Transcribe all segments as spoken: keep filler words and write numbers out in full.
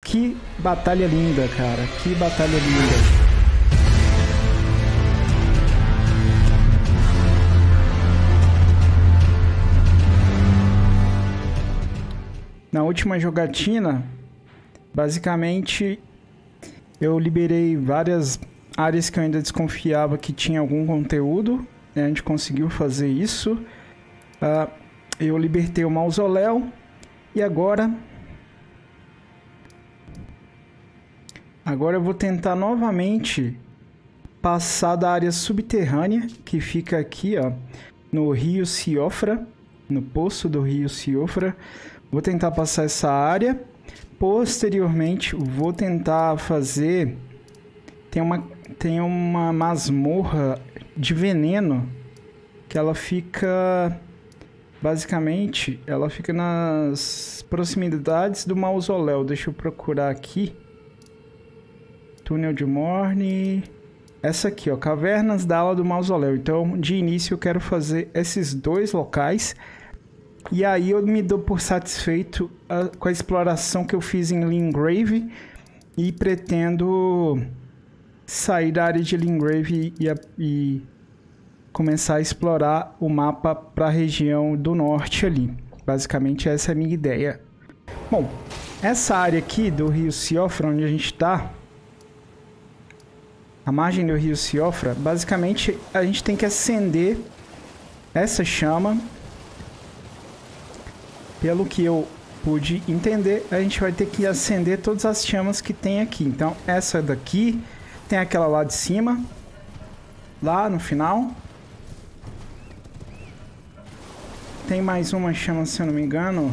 Que batalha linda, cara. Que batalha linda. Na última jogatina, basicamente, eu liberei várias áreas que eu ainda desconfiava que tinha algum conteúdo. A gente conseguiu fazer isso. Uh, eu libertei o mausoléu. E agora... Agora eu vou tentar novamente passar da área subterrânea, que fica aqui, ó, no rio Siofra, no poço do rio Siofra. Vou tentar passar essa área. Posteriormente, vou tentar fazer... Tem uma, tem uma masmorra de veneno que ela fica... Basicamente, ela fica nas proximidades do mausoléu. Deixa eu procurar aqui. Túnel de Morne. Essa aqui, ó. Cavernas da ala do mausoléu. Então, de início, eu quero fazer esses dois locais. E aí eu me dou por satisfeito a, com a exploração que eu fiz em Limgrave. E pretendo sair da área de Limgrave e, e começar a explorar o mapa para a região do norte ali. Basicamente essa é a minha ideia. Bom, essa área aqui do rio Siofra, onde a gente está, a margem do rio Siofra, basicamente a gente tem que acender essa chama. Pelo que eu pude entender, a gente vai ter que acender todas as chamas que tem aqui. Então, essa daqui, tem aquela lá de cima, lá no final. Tem mais uma chama, se eu não me engano.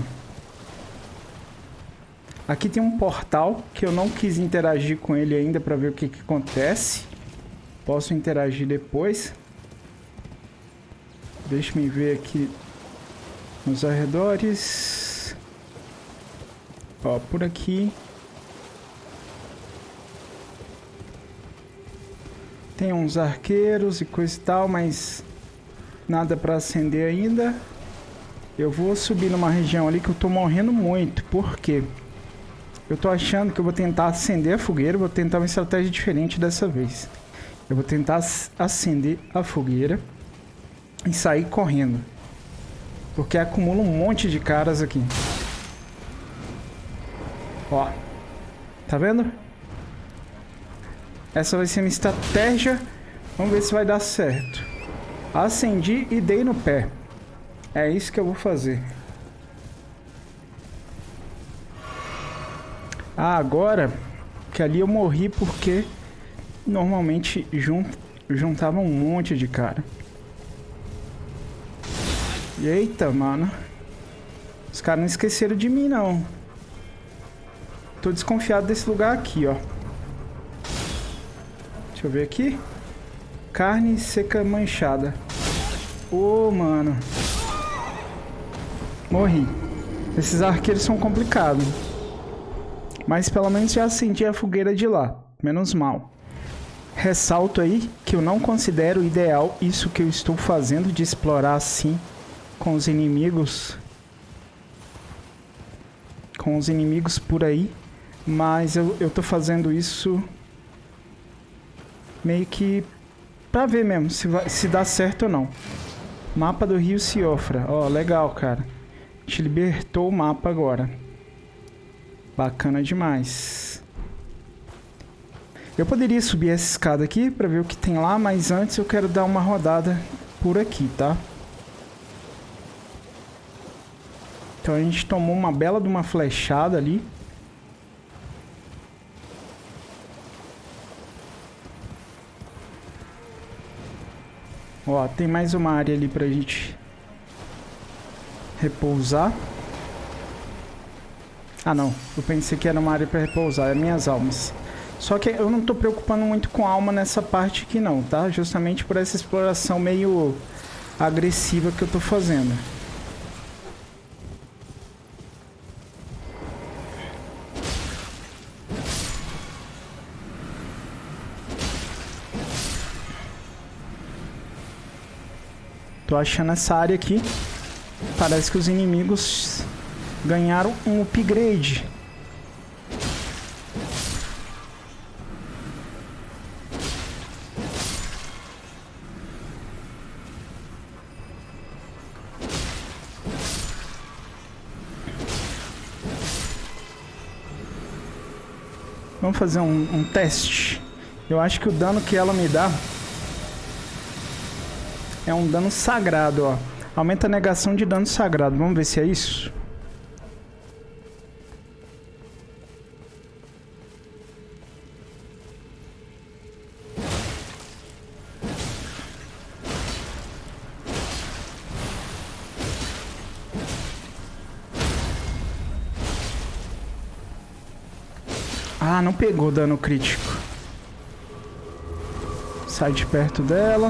Aqui tem um portal que eu não quis interagir com ele ainda para ver o que, que acontece. Posso interagir depois. Deixa eu ver aqui nos arredores. Ó, por aqui. Tem uns arqueiros e coisa e tal, mas nada para acender ainda. Eu vou subir numa região ali que eu tô morrendo muito. Por quê? Eu tô achando que eu vou tentar acender a fogueira. Vou tentar uma estratégia diferente dessa vez. Eu vou tentar acender a fogueira e sair correndo. Porque acumula um monte de caras aqui. Ó. Tá vendo? Essa vai ser minha estratégia. Vamos ver se vai dar certo. Acendi e dei no pé. É isso que eu vou fazer. Ah, agora que ali eu morri porque normalmente junt, juntava um monte de cara. Eita, mano. Os caras não esqueceram de mim, não. Tô desconfiado desse lugar aqui, ó. Deixa eu ver aqui. Carne seca manchada. Ô, oh, mano. Morri. Esses arqueiros são complicados. Mas pelo menos já acendi a fogueira de lá. Menos mal. Ressalto aí que eu não considero ideal isso que eu estou fazendo de explorar assim com os inimigos. Com os inimigos por aí. Mas eu, eu tô fazendo isso meio que pra ver mesmo se, vai, se dá certo ou não. Mapa do rio Siofra. Ó, legal, cara. A gente libertou o mapa agora. Bacana demais. Eu poderia subir essa escada aqui pra ver o que tem lá, mas antes eu quero dar uma rodada por aqui, tá? Então a gente tomou uma bela de uma flechada ali. Ó, tem mais uma área ali pra gente repousar. Ah, não. Eu pensei que era uma área pra repousar. É minhas almas. Só que eu não tô preocupando muito com alma nessa parte aqui não, tá? Justamente por essa exploração meio agressiva que eu tô fazendo. Tô achando essa área aqui. Parece que os inimigos ganharam um upgrade. Vamos fazer um, um teste. Eu acho que o dano que ela me dá é um dano sagrado, ó. Aumenta a negação de dano sagrado. Vamos ver se é isso. Ah, não pegou dano crítico. Sai de perto dela.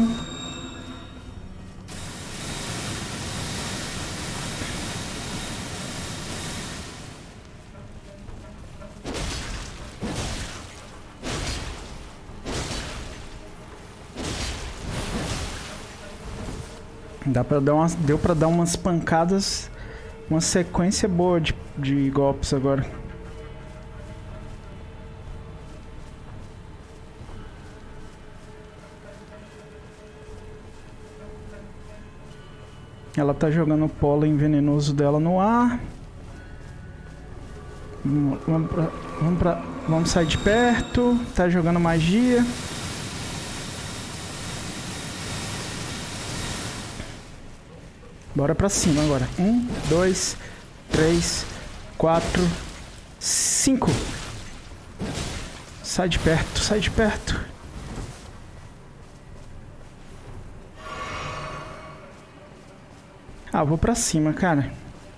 Dá pra dar umas, deu pra dar umas pancadas, uma sequência boa de, de golpes agora. Ela tá jogando o pólen venenoso dela no ar. Vamos, pra, vamos, pra, vamos sair de perto. Tá jogando magia. Bora pra cima agora. Um, dois, três, quatro, cinco. Sai de perto, sai de perto. Ah, vou pra cima, cara.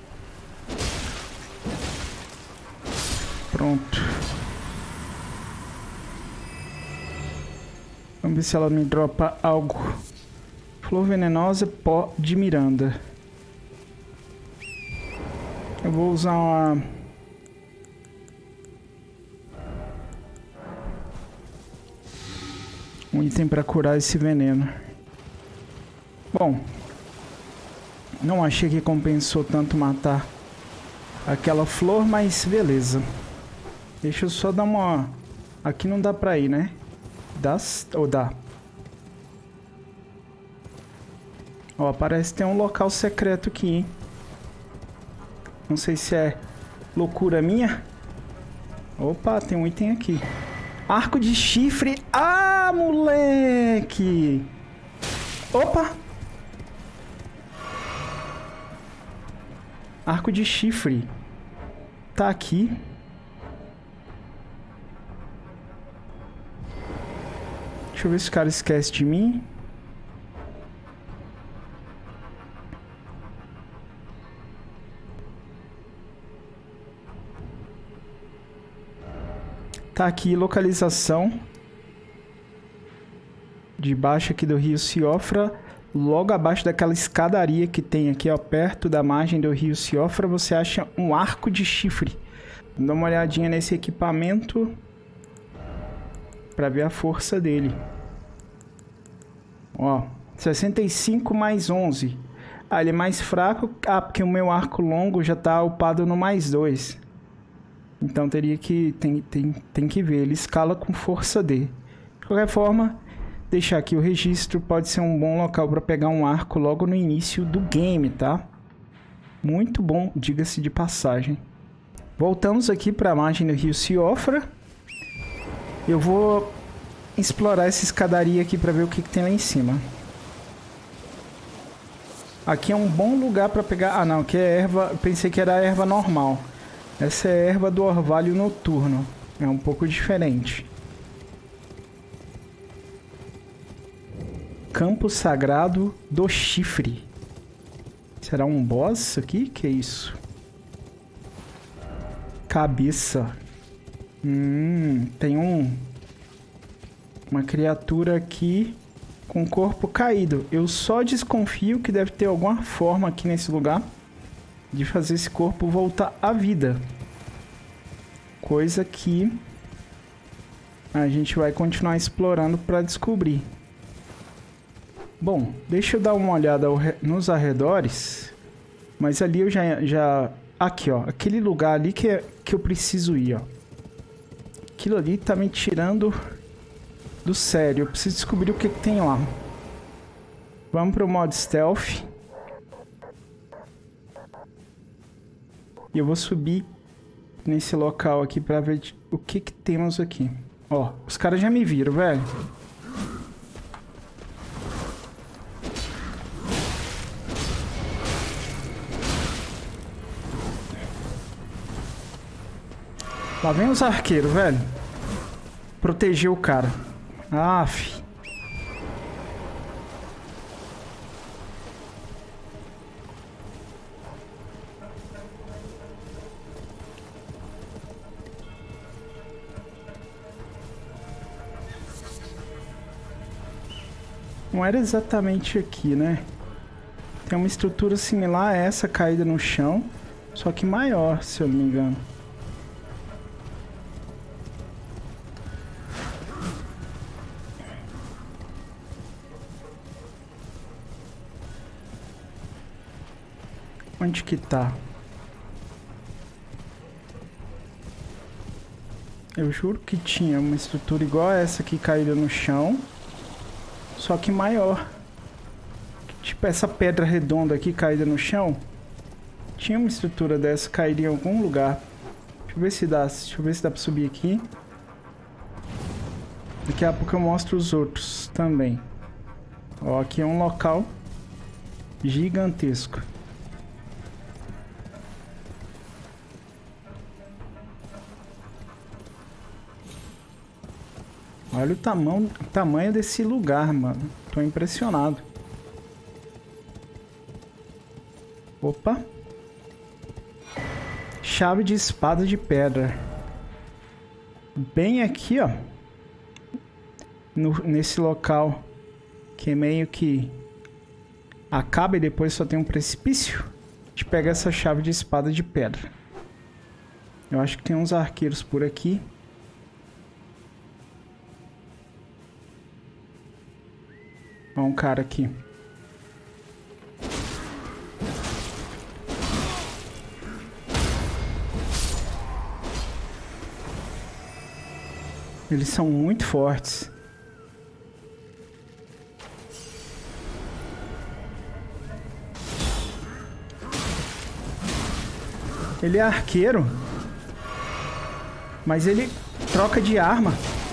Pronto. Vamos ver se ela me dropa algo. Flor venenosa, pó de Miranda. Eu vou usar uma... um item para curar esse veneno. Bom, não achei que compensou tanto matar aquela flor, mas beleza. Deixa eu só dar uma... Aqui não dá pra ir, né? Dá ou dá? Ó, parece que tem um local secreto aqui, hein? Não sei se é loucura minha. Opa, tem um item aqui. Arco de chifre. Ah, moleque! Opa! Arco de chifre. Tá aqui. Deixa eu ver se o cara esquece de mim. Tá aqui, localização. Debaixo aqui do rio Siofra. Logo abaixo daquela escadaria que tem aqui, ó, perto da margem do rio Siofra, você acha um arco de chifre. Dá uma olhadinha nesse equipamento para ver a força dele. Ó, sessenta e cinco mais onze. Ah, ele é mais fraco. Ah, porque o meu arco longo já tá upado no mais dois. Então teria que... Tem, tem, tem que ver. Ele escala com força D. De qualquer forma... Deixar aqui o registro, pode ser um bom local para pegar um arco logo no início do game, tá? Muito bom, diga-se de passagem. Voltamos aqui para a margem do rio Siofra. Eu vou explorar essa escadaria aqui para ver o que, que tem lá em cima. Aqui é um bom lugar para pegar... Ah, não, aqui é erva... Eu pensei que era a erva normal. Essa é a erva do orvalho noturno. É um pouco diferente. Campo Sagrado do Chifre. Será um boss aqui? Que é isso? Cabeça. Hum, tem um... Uma criatura aqui com corpo caído. Eu só desconfio que deve ter alguma forma aqui nesse lugar de fazer esse corpo voltar à vida. Coisa que a gente vai continuar explorando para descobrir. Bom, deixa eu dar uma olhada nos arredores. Mas ali eu já... já... Aqui, ó. Aquele lugar ali que, é, que eu preciso ir, ó. Aquilo ali tá me tirando do sério. Eu preciso descobrir o que, que tem lá. Vamos pro modo stealth. E eu vou subir nesse local aqui pra ver o que que temos aqui. Ó, os caras já me viram, velho. Lá vem os arqueiros, velho. Proteger o cara. Aff. Não era exatamente aqui, né? Tem uma estrutura similar a essa caída no chão, só que maior, se eu não me engano. Onde que tá? Eu juro que tinha uma estrutura igual a essa aqui caída no chão, só que maior. Tipo essa pedra redonda aqui caída no chão. Tinha uma estrutura dessa caída em algum lugar. Deixa eu ver se dá, deixa eu ver se dá pra subir aqui. Daqui a pouco eu mostro os outros também. Ó, aqui é um local gigantesco. Olha o tamanho, o tamanho desse lugar, mano. Tô impressionado. Opa. Chave de espada de pedra. Bem aqui, ó. No, nesse local. Que meio que acaba e depois só tem um precipício. A gente pega essa chave de espada de pedra. Eu acho que tem uns arqueiros por aqui. Ó, um cara aqui. Eles são muito fortes. Ele é arqueiro, mas ele troca de arma.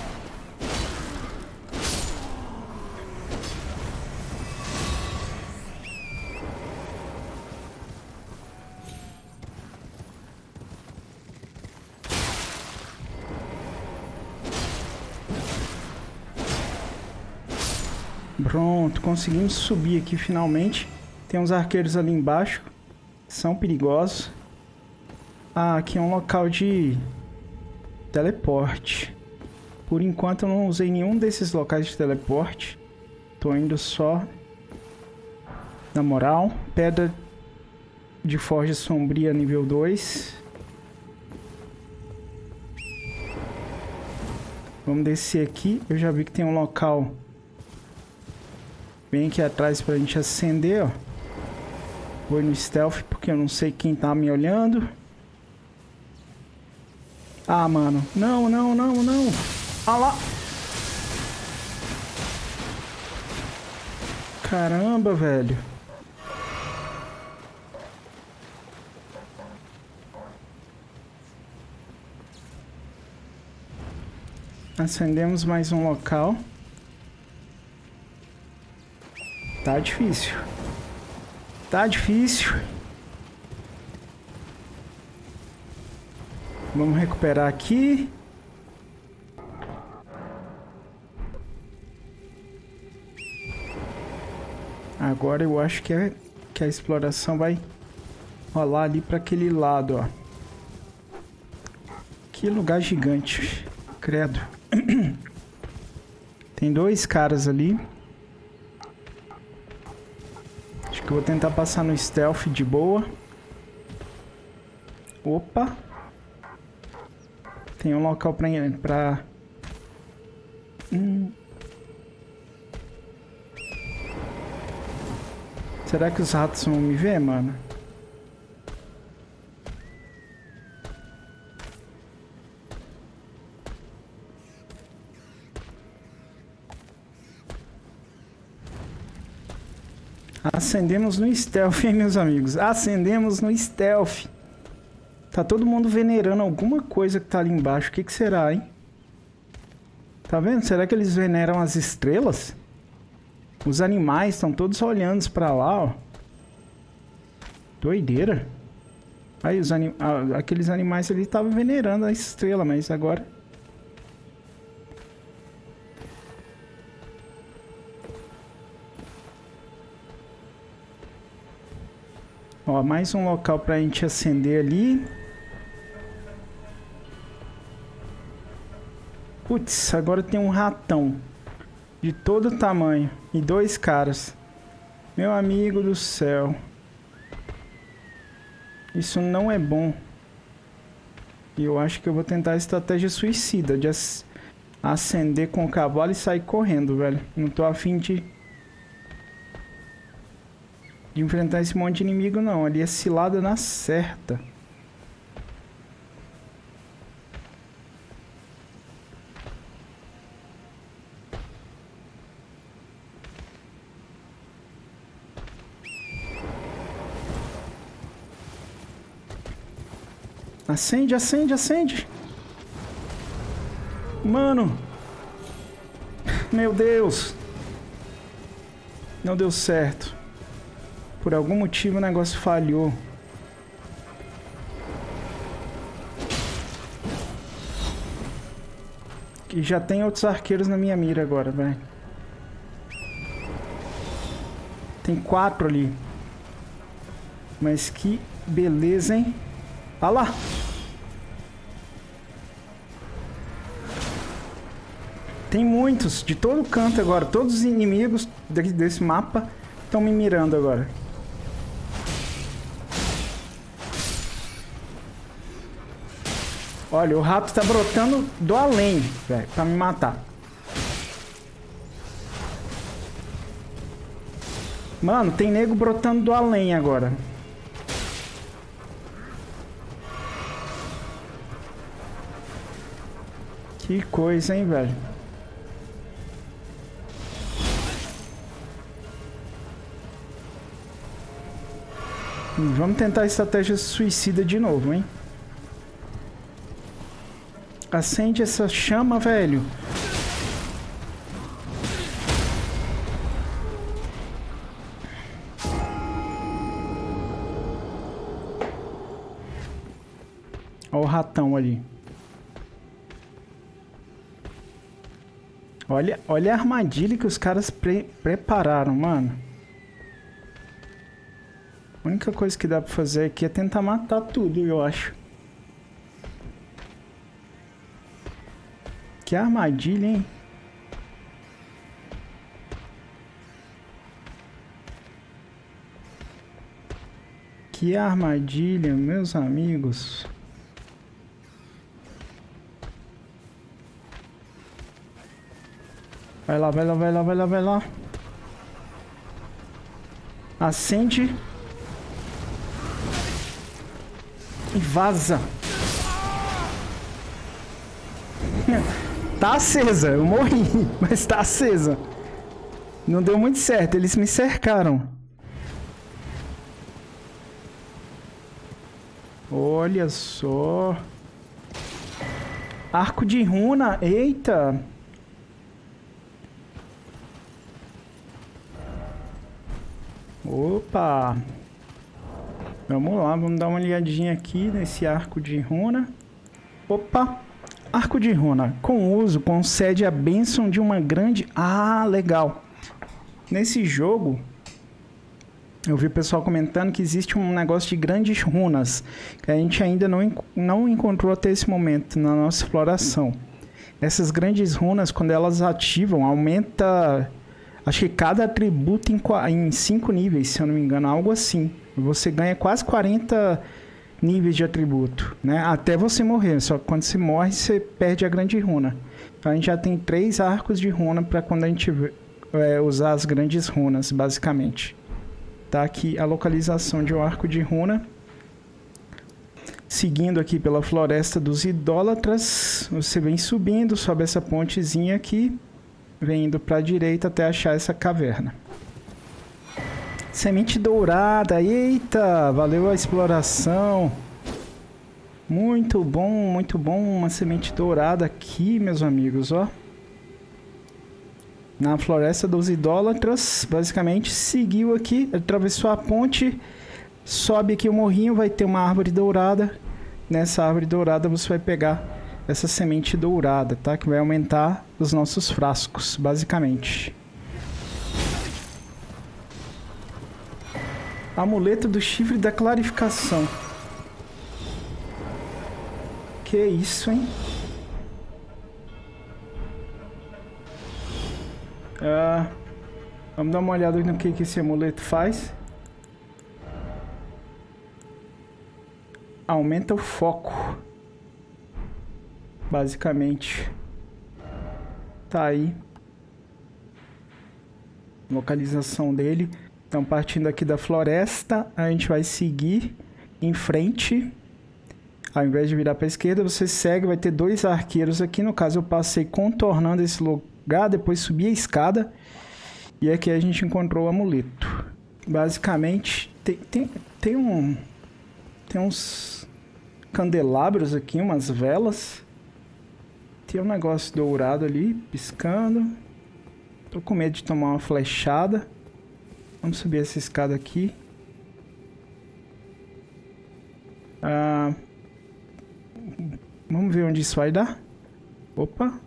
Pronto, conseguimos subir aqui finalmente. Tem uns arqueiros ali embaixo. São perigosos. Ah, aqui é um local de teleporte. Por enquanto eu não usei nenhum desses locais de teleporte. Tô indo só na moral. Pedra de forja sombria nível dois. Vamos descer aqui. Eu já vi que tem um local bem aqui atrás pra gente acender, ó. Vou no stealth porque eu não sei quem tá me olhando. Ah, mano. Não, não, não, não. Ah lá. Caramba, velho. Acendemos mais um local. Tá difícil. Tá difícil. Vamos recuperar aqui. Agora eu acho que, é, que a exploração vai rolar ali para aquele lado, ó. Que lugar gigante. Credo. Tem dois caras ali. Acho que eu vou tentar passar no stealth de boa. Opa. Tem um local pra... pra... Hum. Será que os ratos vão me ver, mano? Acendemos no stealth, hein, meus amigos? Acendemos no stealth. Tá todo mundo venerando alguma coisa que tá ali embaixo. O que que será, hein? Tá vendo? Será que eles veneram as estrelas? Os animais estão todos olhando pra lá, ó. Doideira. Aí, os anim... ah, aqueles animais ali estavam venerando a estrela, mas agora... Ó, mais um local pra gente acender ali. Putz, agora tem um ratão. De todo tamanho. E dois caras. Meu amigo do céu. Isso não é bom. E eu acho que eu vou tentar a estratégia suicida. De acender com o cavalo e sair correndo, velho. Não tô afim de... de enfrentar esse monte de inimigo, não. Ali é cilada na certa. Acende, acende, acende. Mano. Meu Deus. Não deu certo. Por algum motivo o negócio falhou. E já tem outros arqueiros na minha mira agora, velho. Tem quatro ali. Mas que beleza, hein? Olha lá. Tem muitos, de todo canto agora. Todos os inimigos desse mapa estão me mirando agora. Olha, o rato tá brotando do além, velho, pra me matar. Mano, tem nego brotando do além agora. Que coisa, hein, velho. Vamos tentar a estratégia suicida de novo, hein. Acende essa chama, velho. Olha o ratão ali. Olha, olha a armadilha que os caras pre prepararam, mano. A única coisa que dá pra fazer aqui é tentar matar tudo, eu acho. Que armadilha, hein? Que armadilha, meus amigos. Vai lá, vai lá, vai lá, vai lá, vai lá. Acende. E vaza. Tá acesa, eu morri, mas tá acesa. Não deu muito certo, eles me cercaram. Olha só. Arco de runa, eita. Opa. Vamos lá, vamos dar uma olhadinha aqui nesse arco de runa. Opa. Arco de runa. Com uso, concede a bênção de uma grande... Ah, legal. Nesse jogo, eu vi o pessoal comentando que existe um negócio de grandes runas, que a gente ainda não, não encontrou até esse momento na nossa exploração. Essas grandes runas, quando elas ativam, aumenta... Acho que cada atributo em cinco níveis, se eu não me engano, algo assim. Você ganha quase quarenta níveis de atributo, né? Até você morrer. Só que quando você morre, você perde a grande runa. Então a gente já tem três arcos de runa para quando a gente é, usar as grandes runas, basicamente. Tá aqui a localização de um arco de runa. Seguindo aqui pela floresta dos idólatras, você vem subindo, sobe essa pontezinha aqui, vem indo para a direita até achar essa caverna. Semente dourada, eita, valeu a exploração. Muito bom, muito bom. Uma semente dourada aqui, meus amigos, ó. Na floresta dos idólatras, basicamente, seguiu aqui, atravessou a ponte, sobe aqui o morrinho, vai ter uma árvore dourada. Nessa árvore dourada você vai pegar essa semente dourada, tá? Que vai aumentar os nossos frascos, basicamente. Amuleto do chifre da clarificação. Que isso, hein? Ah, vamos dar uma olhada no que, que esse amuleto faz. Aumenta o foco. Basicamente. Tá aí. Localização dele. Então, partindo aqui da floresta, a gente vai seguir em frente. Ao invés de virar para a esquerda, você segue, vai ter dois arqueiros aqui. No caso, eu passei contornando esse lugar, depois subi a escada. E aqui a gente encontrou o amuleto. Basicamente, tem, tem, tem um... Tem uns candelabros aqui, umas velas. Tem um negócio dourado ali, piscando. Tô com medo de tomar uma flechada. Vamos subir essa escada aqui. Ah... Vamos ver onde isso vai dar. Opa.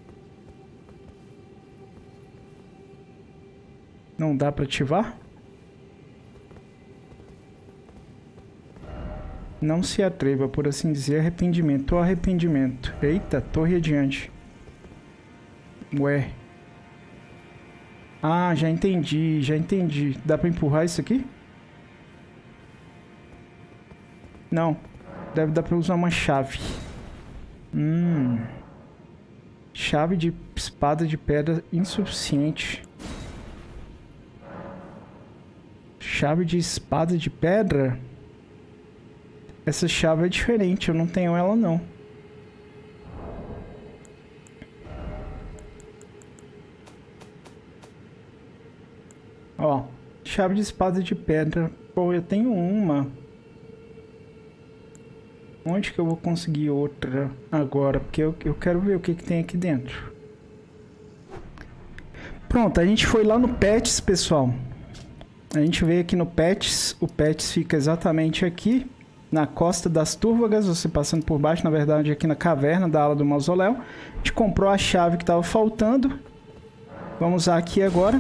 Não dá para ativar? Não se atreva, por assim dizer, arrependimento ou arrependimento. Eita, torre adiante. Ué. Ah, já entendi, já entendi. Dá para empurrar isso aqui? Não. Deve dar para usar uma chave. Hum. Chave de espada de pedra insuficiente. Chave de espada de pedra? Essa chave é diferente, eu não tenho ela não. Ó, chave de espada de pedra. Pô, eu tenho uma. Onde que eu vou conseguir outra agora? Porque eu, eu quero ver o que, que tem aqui dentro. Pronto, a gente foi lá no Pets, pessoal. A gente veio aqui no Pets. O Pets fica exatamente aqui, na costa das Túrvagas. Você passando por baixo, na verdade, aqui na caverna da ala do mausoléu. A gente comprou a chave que estava faltando. Vamos usar aqui agora.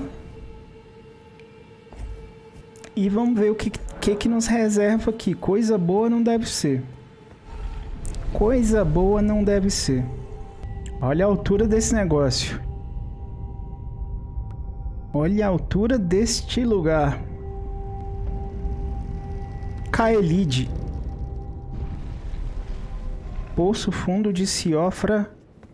E vamos ver o que, que, que nos reserva aqui. Coisa boa não deve ser. Coisa boa não deve ser. Olha a altura desse negócio. Olha a altura deste lugar. Kaelid. Poço fundo de Siofra.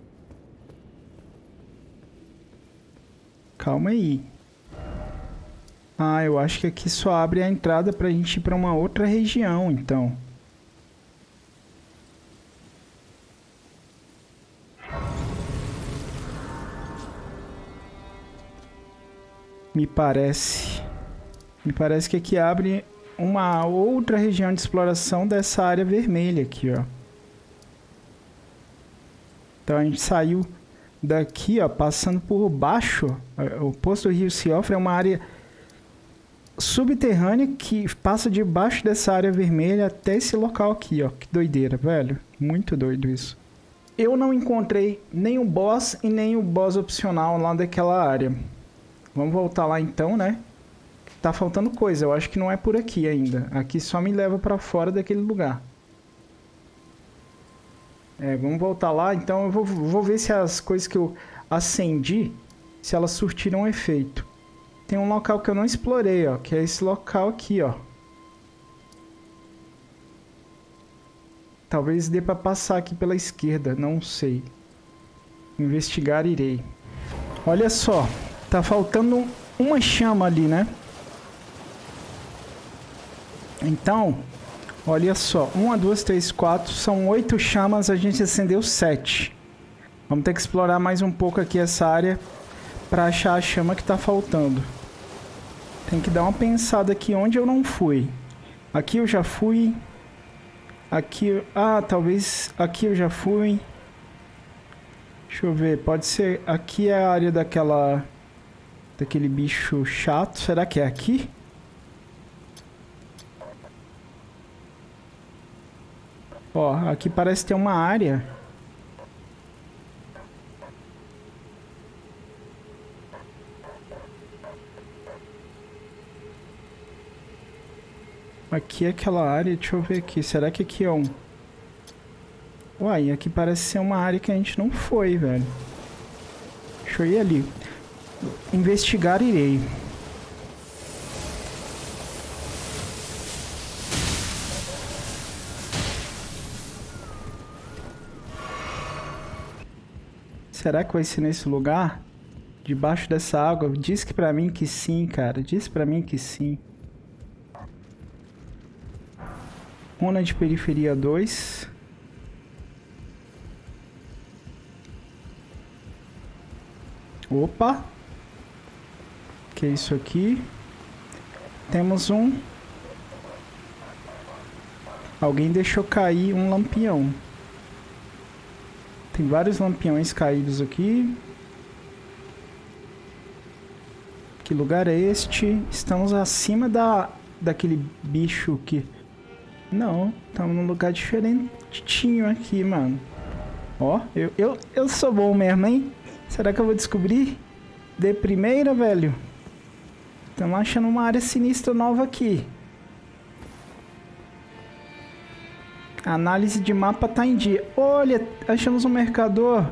Calma aí. Ah, eu acho que aqui só abre a entrada pra gente ir pra uma outra região, então. Me parece. Me parece que aqui abre uma outra região de exploração dessa área vermelha aqui, ó. Então a gente saiu daqui, ó, passando por baixo. O Poço do Rio Siofra é uma área subterrânea que passa debaixo dessa área vermelha até esse local aqui, ó. Que doideira, velho. Muito doido isso. Eu não encontrei nem o boss e nem o boss opcional lá daquela área. Vamos voltar lá então, né? Tá faltando coisa, eu acho que não é por aqui ainda. Aqui só me leva pra fora daquele lugar. É, vamos voltar lá. Então eu vou, vou ver se as coisas que eu acendi, se elas surtiram efeito. Tem um local que eu não explorei, ó. Que é esse local aqui, ó. Talvez dê pra passar aqui pela esquerda, não sei. Investigar irei. Olha só. Tá faltando uma chama ali, né? Então, olha só. Uma, duas, três, quatro. São oito chamas, a gente acendeu sete. Vamos ter que explorar mais um pouco aqui essa área para achar a chama que tá faltando. Tem que dar uma pensada aqui onde eu não fui. Aqui eu já fui. Aqui... Ah, talvez... Aqui eu já fui. Deixa eu ver. Pode ser... Aqui é a área daquela... Daquele bicho chato. Será que é aqui? Ó, aqui parece ter uma área. Aqui é aquela área, deixa eu ver aqui. Será que aqui é um... Uai, aqui parece ser uma área que a gente não foi, velho. Deixa eu ir ali. Investigar irei. Será que vai ser nesse lugar? Debaixo dessa água? Diz que pra mim que sim, cara. Diz pra mim que sim. Runa de periferia dois. Opa! Que é isso aqui? Temos um... Alguém deixou cair um lampião. Tem vários lampiões caídos aqui. Que lugar é este? Estamos acima da... daquele bicho que... Não, estamos num lugar diferentinho aqui, mano. Ó, eu, eu, eu sou bom mesmo, hein? Será que eu vou descobrir? De primeira, velho. Estamos achando uma área sinistra nova aqui. A análise de mapa tá em dia. Olha, achamos um mercador.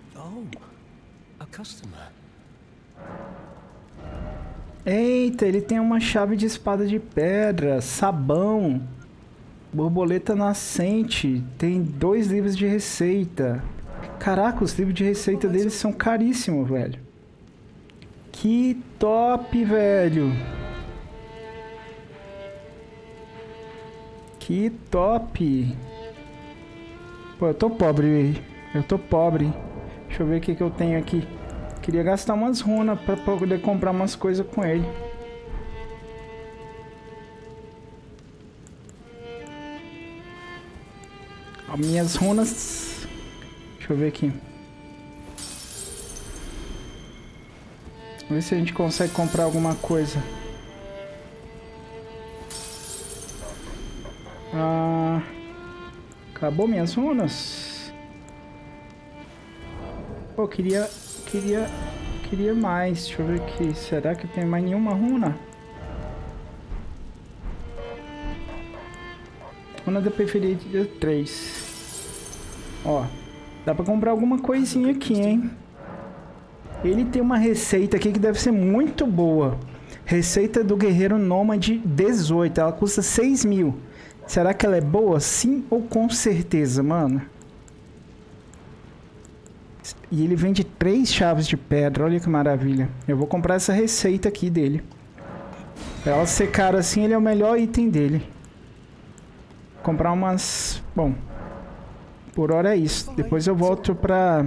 Eita, ele tem uma chave de espada de pedra, sabão. Borboleta nascente. Tem dois livros de receita. Caraca, os livros de receita deles são caríssimos, velho. Que top, velho. Que top. Pô, eu tô pobre. Eu tô pobre. Deixa eu ver o que, que eu tenho aqui. Queria gastar umas runas pra poder comprar umas coisas com ele. As minhas runas... Deixa eu ver aqui. Vamos ver se a gente consegue comprar alguma coisa. Ah, acabou minhas runas? Pô, queria... Queria... Queria mais. Deixa eu ver aqui. Será que tem mais nenhuma runa? Runa da preferida três. Ó, dá pra comprar alguma coisinha aqui, hein? Ele tem uma receita aqui que deve ser muito boa. Receita do Guerreiro Nômade dezoito. Ela custa seis mil. Será que ela é boa? Sim ou com certeza, mano? E ele vende três chaves de pedra. Olha que maravilha. Eu vou comprar essa receita aqui dele. Pra ela ser cara assim, ele é o melhor item dele. Comprar umas... Bom, por hora é isso. Depois eu volto pra...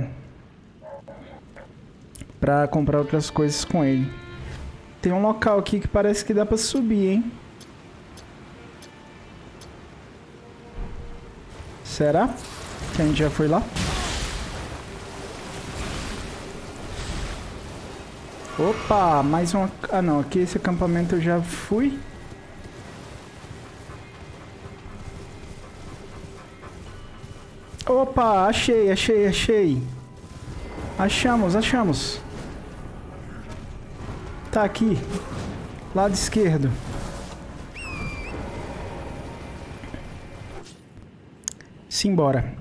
Pra comprar outras coisas com ele. Tem um local aqui que parece que dá pra subir, hein? Será que a gente já foi lá? Opa, mais uma... Ah, não. Aqui esse acampamento eu já fui. Opa, achei, achei, achei. Achamos, achamos. Tá aqui. Lado esquerdo. Simbora.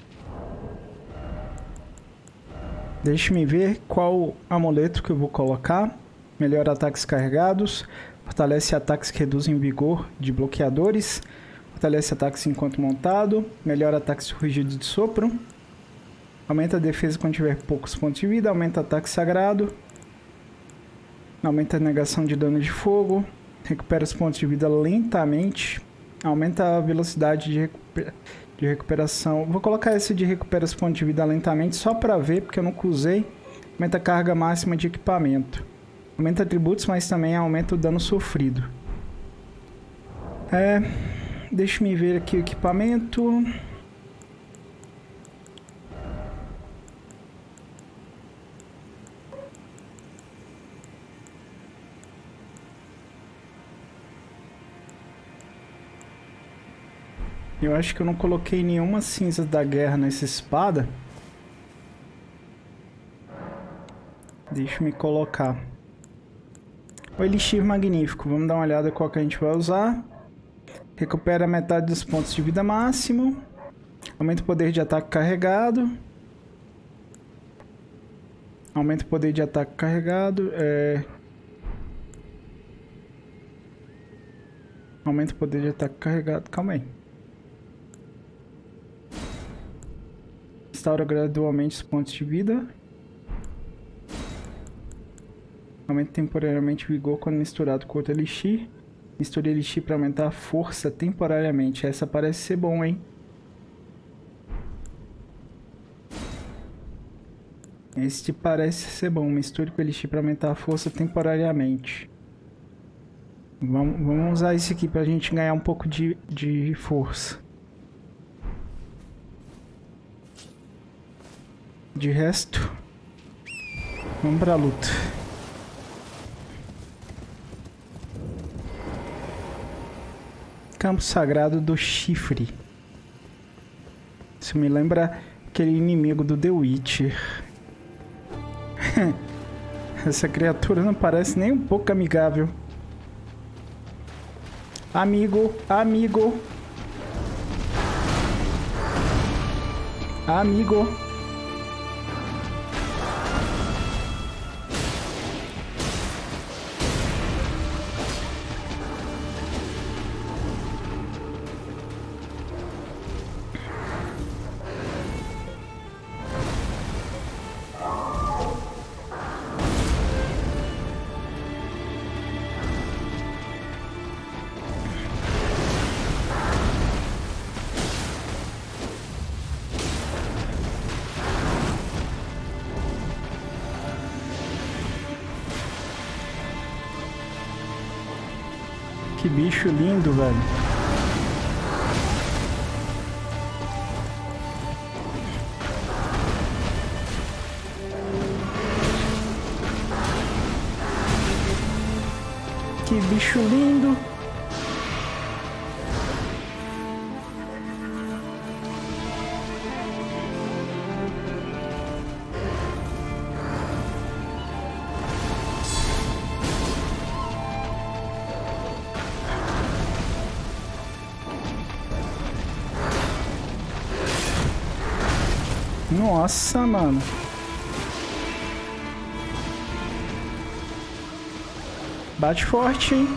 Deixe-me ver qual amuleto que eu vou colocar. Melhora ataques carregados. Fortalece ataques que reduzem vigor de bloqueadores. Fortalece ataques enquanto montado. Melhora ataques rugidos de sopro. Aumenta a defesa quando tiver poucos pontos de vida. Aumenta ataque sagrado. Aumenta a negação de dano de fogo. Recupera os pontos de vida lentamente. Aumenta a velocidade de, recuper... de recuperação. Vou colocar esse de recupera os pontos de vida lentamente só para ver, porque eu nunca usei. Aumenta a carga máxima de equipamento. Aumenta atributos, mas também aumenta o dano sofrido. É... Deixa eu ver aqui o equipamento. Eu acho que eu não coloquei nenhuma cinza da guerra nessa espada. Deixa eu me colocar. O Elixir Magnífico. Vamos dar uma olhada qual que a gente vai usar. Recupera metade dos pontos de vida máximo. Aumenta o poder de ataque carregado. Aumenta o poder de ataque carregado. É... Aumenta o poder de ataque carregado. Calma aí. Restaura gradualmente os pontos de vida. Aumenta temporariamente o vigor quando misturado com outro elixir. Misture elixir para aumentar a força temporariamente. Essa parece ser bom, hein? Este parece ser bom. Misture com elixir para aumentar a força temporariamente. Vamos, vamos usar isso aqui para a gente ganhar um pouco de, de força. De resto, vamos pra luta. Campo Sagrado do Chifre. Isso me lembra aquele inimigo do The Witcher. Essa criatura não parece nem um pouco amigável. Amigo, amigo. Amigo. Que bicho lindo, velho. Que bicho lindo. Nossa, mano. Bate forte, hein?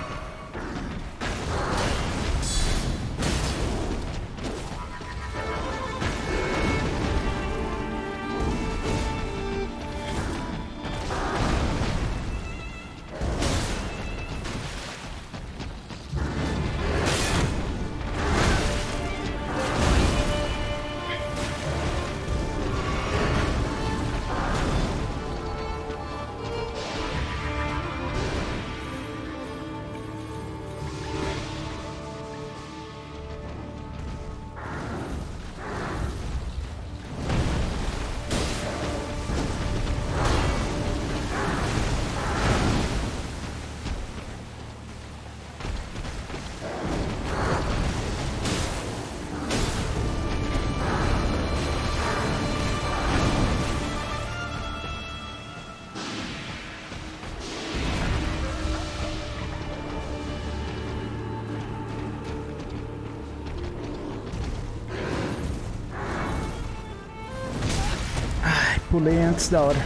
Pulei antes da hora.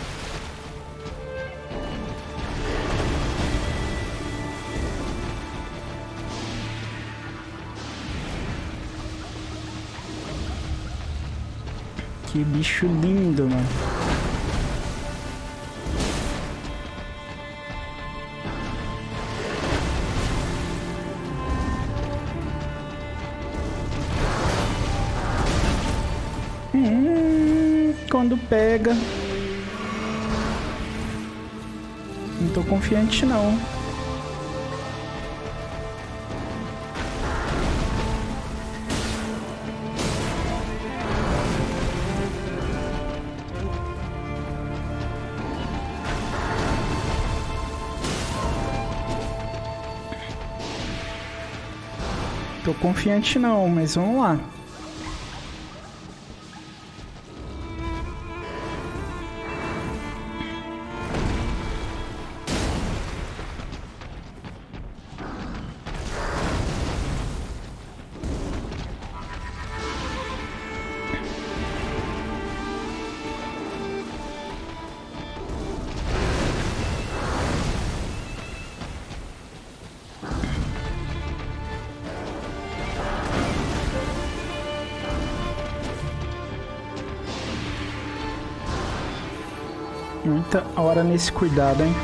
Que bicho lindo, mano. Hum, quando pega. Não tô confiante, não. Tô confiante não, mas vamos lá. Muita hora nesse cuidado, hein?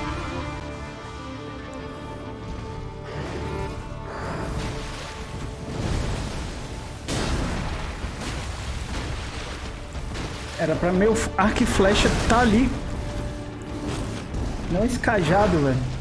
Era pra meu arco e flecha tá ali. Não esse cajado, velho.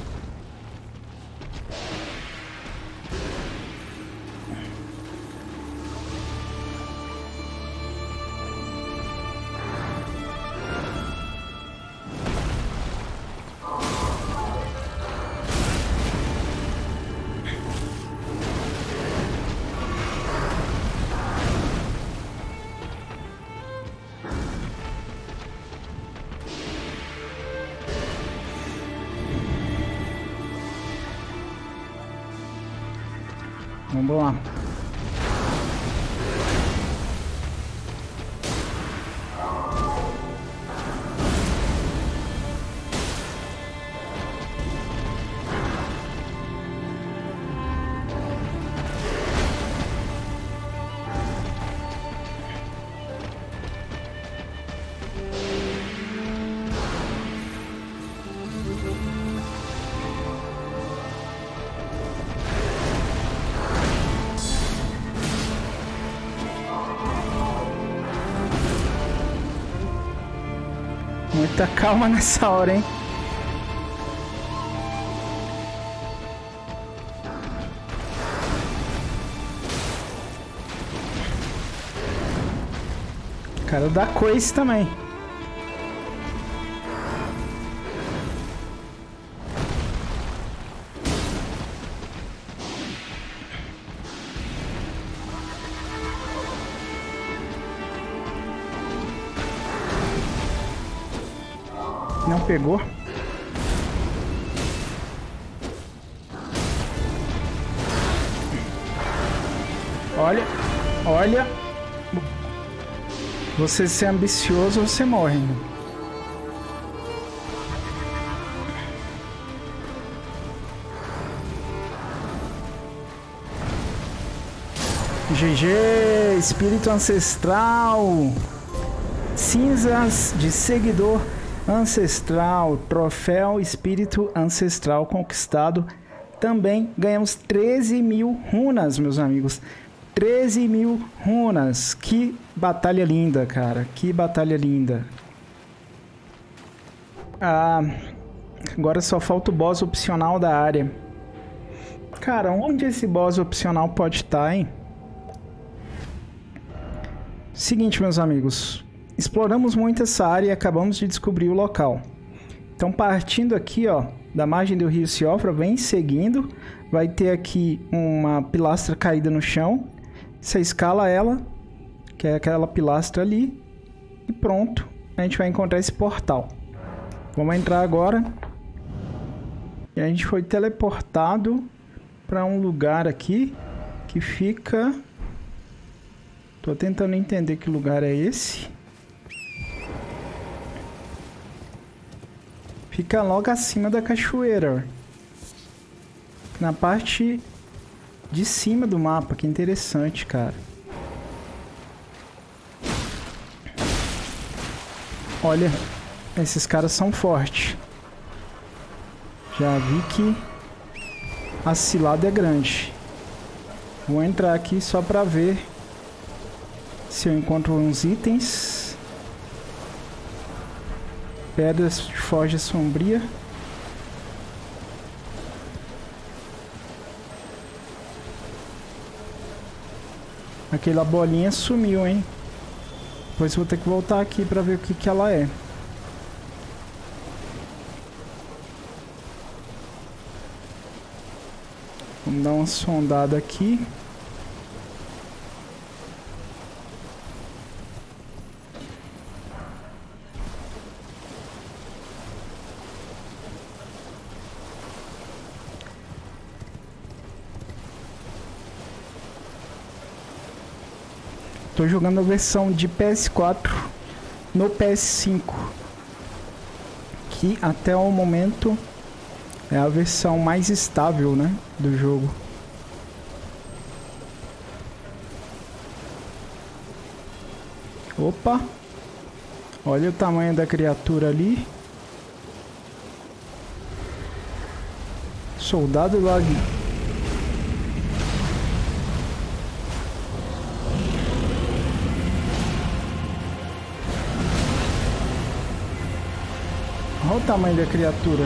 Vamos lá. Muita calma nessa hora, hein? Cara da coice também. Não pegou. Olha, olha. Você ser ambicioso, você morre. G G, espírito ancestral. Cinzas de seguidor ancestral, troféu espírito ancestral conquistado. Também ganhamos treze mil runas, meus amigos. treze mil runas. Que batalha linda, cara. Que batalha linda. Ah, agora só falta o boss opcional da área. Cara, onde esse boss opcional pode estar, hein? Seguinte, meus amigos. Exploramos muito essa área e acabamos de descobrir o local. Então, partindo aqui, ó, da margem do rio Siofra, vem seguindo. Vai ter aqui uma pilastra caída no chão. Você escala ela, que é aquela pilastra ali. E pronto, a gente vai encontrar esse portal. Vamos entrar agora. E a gente foi teleportado para um lugar aqui que fica... Tô tentando entender que lugar é esse. Fica logo acima da cachoeira. Na parte de cima do mapa. Que interessante, cara. Olha, esses caras são fortes. Já vi que a cilada é grande. Vou entrar aqui só pra ver se eu encontro uns itens. Pedras de forja sombria. Aquela bolinha sumiu, hein? Depois vou ter que voltar aqui pra ver o que que ela é. Vamos dar uma sondada aqui. tô jogando a versão de P S quatro no P S cinco, que até o momento é a versão mais estável, né, do jogo. Opa! Olha o tamanho da criatura ali. Soldado Log. Olha o tamanho da criatura.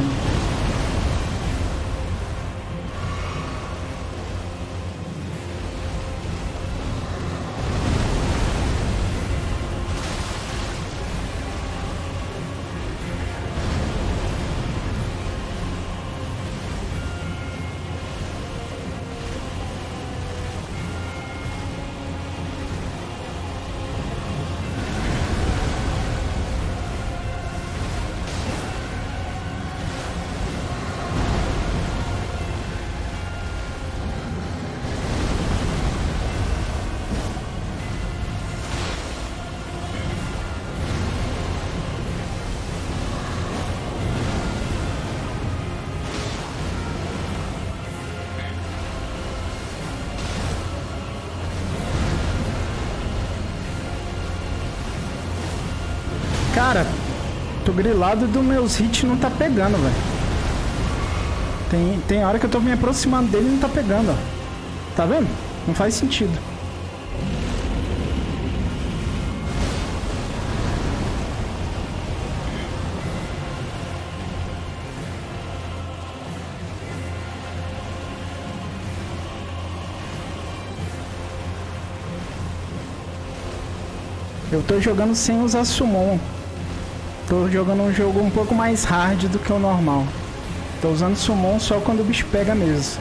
Cara, tô grilado do meus hits não tá pegando, velho. Tem, tem hora que eu tô me aproximando dele e não tá pegando, ó. Tá vendo? Não faz sentido. Eu tô jogando sem usar summon. Tô jogando um jogo um pouco mais hard do que o normal. Tô usando summon só quando o bicho pega mesmo.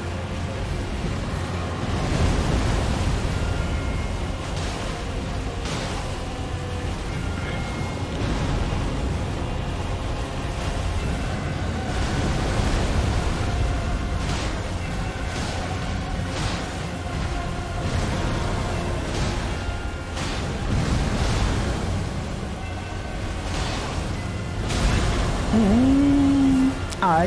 Hum, ai.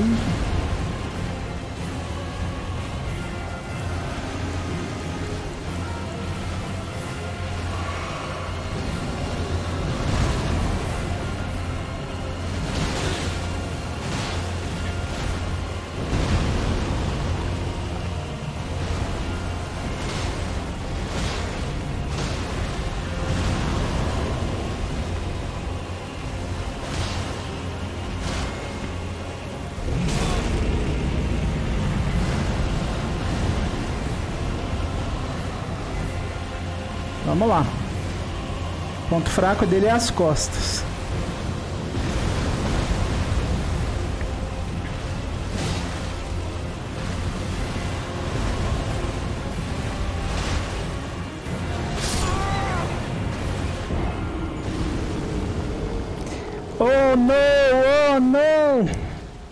Vamos lá. O ponto fraco dele é as costas. Oh não, oh não!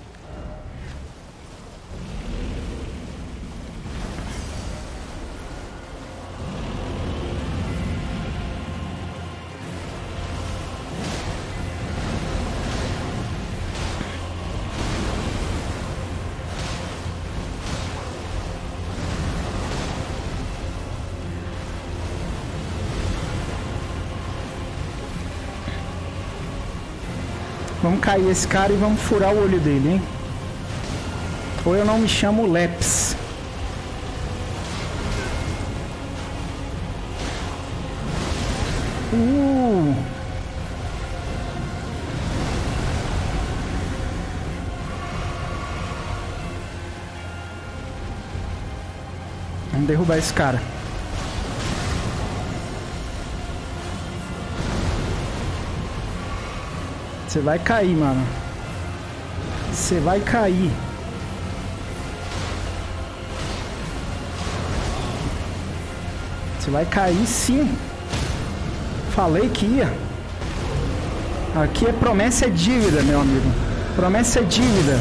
Vamos cair esse cara e vamos furar o olho dele, hein? Ou eu não me chamo Leps. Uh! Vamos derrubar esse cara. Você vai cair, mano. Você vai cair. Você vai cair sim. Falei que ia. Aqui é promessa é dívida, meu amigo. Promessa é dívida.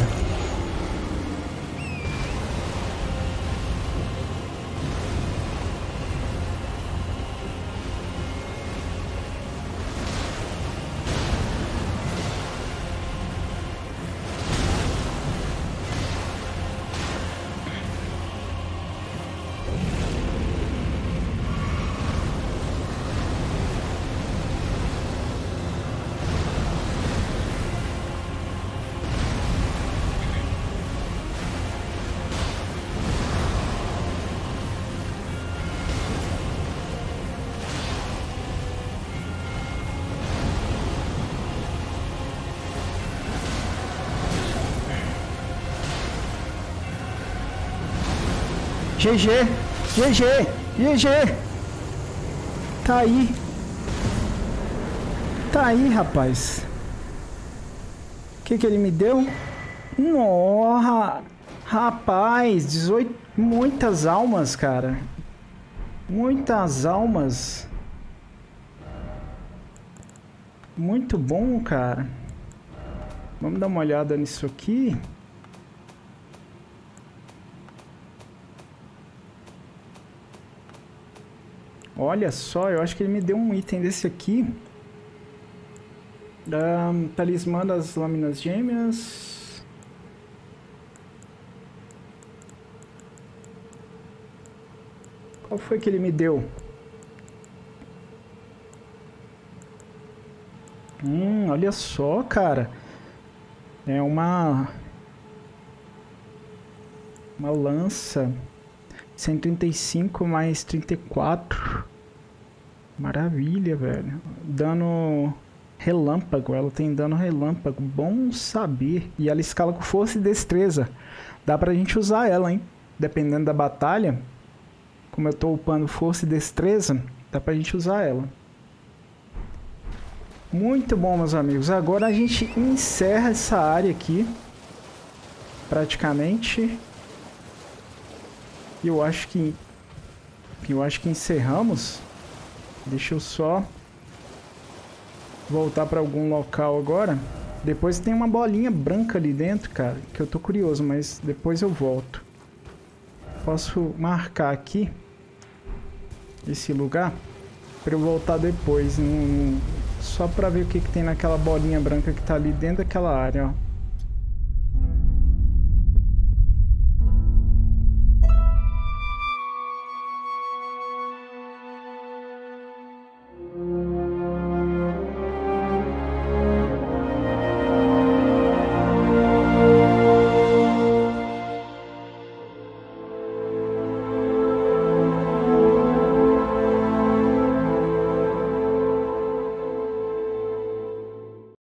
G G! G G! G G! Tá aí! Tá aí, rapaz! O que que ele me deu? Nossa! Rapaz! dezoito... Muitas almas, cara! Muitas almas! Muito bom, cara! Vamos dar uma olhada nisso aqui. Olha só, eu acho que ele me deu um item desse aqui. Um, talismã das lâminas gêmeas. Qual foi que ele me deu? Hum, olha só, cara. É uma... Uma lança. cento e trinta e cinco mais trinta e quatro. Maravilha, velho. Dano relâmpago. Ela tem dano relâmpago. Bom saber. E ela escala com força e destreza. Dá pra gente usar ela, hein? Dependendo da batalha. Como eu tô upando força e destreza, dá pra gente usar ela. Muito bom, meus amigos. Agora a gente encerra essa área aqui. Praticamente. Eu acho que... Eu acho que encerramos. Deixa eu só... voltar para algum local agora. Depois tem uma bolinha branca ali dentro, cara. Que eu tô curioso, mas depois eu volto. Posso marcar aqui. Esse lugar. Para eu voltar depois. Num, só para ver o que, que tem naquela bolinha branca que tá ali dentro daquela área, ó.